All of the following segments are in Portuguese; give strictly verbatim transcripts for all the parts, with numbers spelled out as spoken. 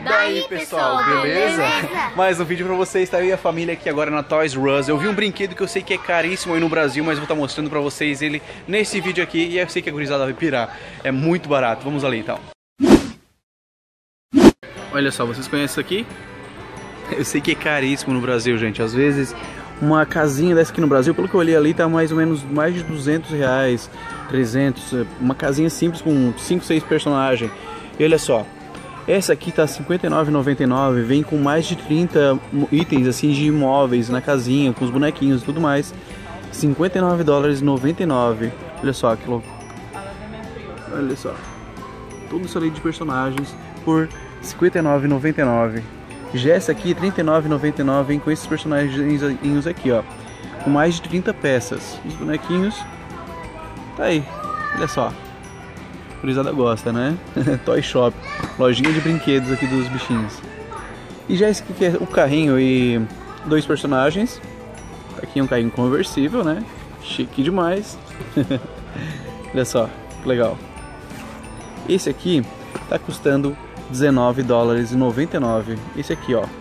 Daí pessoal, beleza? beleza? Mais um vídeo pra vocês, tá eu e a família aqui agora na Toys R Us. Eu vi um brinquedo que eu sei que é caríssimo aí no Brasil, mas vou estar mostrando pra vocês ele nesse vídeo aqui. E eu sei que a gurizada vai pirar, é muito barato, vamos ali então. Olha só, vocês conhecem isso aqui? Eu sei que é caríssimo no Brasil, gente. Às vezes uma casinha dessa aqui no Brasil, pelo que eu olhei ali, tá mais ou menos mais de duzentos reais, trezentos. Uma casinha simples com cinco, seis personagens. E olha só, essa aqui tá cinquenta e nove reais e noventa e nove centavos, vem com mais de trinta itens assim de imóveis na casinha, com os bonequinhos e tudo mais. cinquenta e nove dólares e noventa e nove centavos. Olha só que louco. Olha só. Tudo isso ali de personagens por cinquenta e nove reais e noventa e nove centavos. Já essa aqui, trinta e nove reais e noventa e nove centavos, vem com esses personagens aqui, ó. Com mais de trinta peças. Os bonequinhos. Tá aí. Olha só. A gurizada gosta, né? Toy Shop, lojinha de brinquedos aqui dos bichinhos. E já esse aqui que é o carrinho e dois personagens. Aqui é um carrinho conversível, né? Chique demais. Olha só, que legal. Esse aqui tá custando dezenove dólares e noventa e nove centavos. Esse aqui, ó.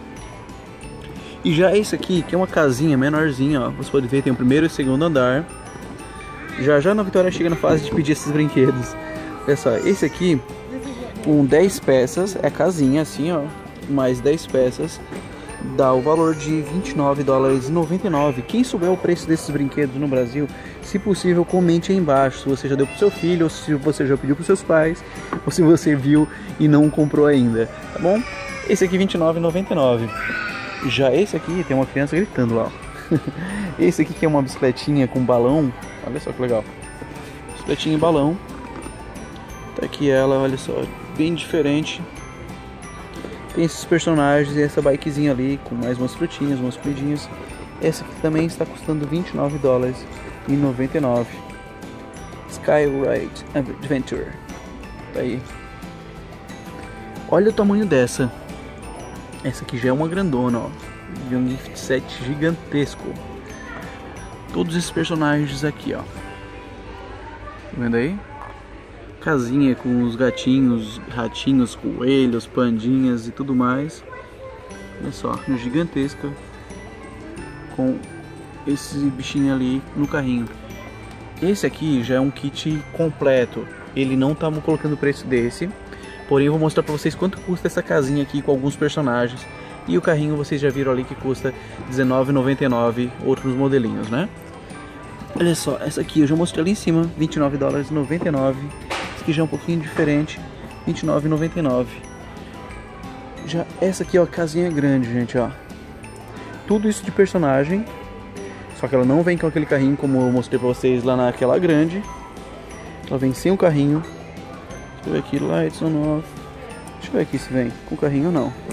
E já esse aqui, que é uma casinha menorzinha, ó. Você pode ver, tem o primeiro e o segundo andar. Já já na Vitória chega na fase de pedir esses brinquedos. Olha só, esse aqui com dez peças, é casinha assim, ó, mais dez peças, dá o valor de vinte e nove dólares e noventa e nove centavos. Quem souber o preço desses brinquedos no Brasil, se possível, comente aí embaixo, se você já deu pro seu filho, ou se você já pediu pros seus pais, ou se você viu e não comprou ainda, tá bom? Esse aqui vinte e nove reais e noventa e nove centavos. Já esse aqui, tem uma criança gritando lá, ó. Esse aqui que é uma bicicletinha com balão, olha só que legal. Bicicletinha e balão. Tá aqui ela, olha só, bem diferente. Tem esses personagens e essa bikezinha ali com mais umas frutinhas, umas comidinhas. Essa aqui também está custando vinte e nove dólares e noventa e nove centavos. Skyride Adventure. Tá aí. Olha o tamanho dessa. Essa aqui já é uma grandona, ó. De um gift set gigantesco. Todos esses personagens aqui, ó. Tá vendo aí? Casinha com os gatinhos, ratinhos, coelhos, pandinhas e tudo mais. Olha só, gigantesca. Com esse bichinho ali no carrinho. Esse aqui já é um kit completo. Ele não tá colocando o preço desse. Porém eu vou mostrar pra vocês quanto custa essa casinha aqui com alguns personagens. E o carrinho vocês já viram ali que custa dezenove reais e noventa e nove centavos, outros modelinhos, né? Olha só, essa aqui eu já mostrei ali em cima, vinte e nove dólares e noventa e nove centavos. Que já é um pouquinho diferente, vinte e nove reais e noventa e nove centavos. Já essa aqui, ó, casinha grande, gente, ó. Tudo isso de personagem. Só que ela não vem com aquele carrinho como eu mostrei pra vocês lá naquela grande. Ela vem sem o carrinho. Deixa eu ver aqui, lights on off. Deixa eu ver aqui se vem com o carrinho ou não.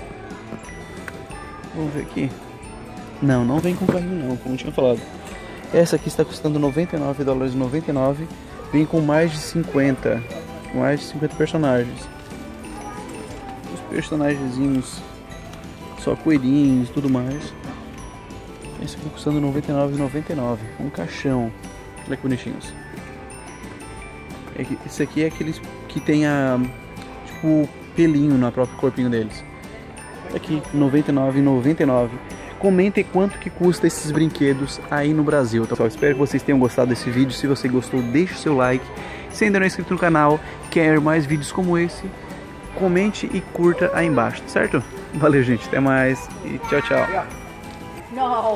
Vamos ver aqui. Não, não vem com o carrinho não, como eu tinha falado. Essa aqui está custando noventa e nove dólares e noventa e nove centavos. Vem com mais de cinquenta, mais de cinquenta personagens. Os personagenzinhos, só coelhinhos e tudo mais. Esse aqui custando noventa e nove reais e noventa e nove centavos. Um caixão. Olha que bonitinhos. Esse aqui é aqueles que tem a, tipo, pelinho no próprio corpinho deles. Aqui, noventa e nove reais e noventa e nove centavos. Comentem quanto que custa esses brinquedos aí no Brasil, tá? Pessoal, espero que vocês tenham gostado desse vídeo. Se você gostou, deixe o seu like. Se ainda não é inscrito no canal, quer mais vídeos como esse, comente e curta aí embaixo, certo? Valeu, gente. Até mais e tchau, tchau.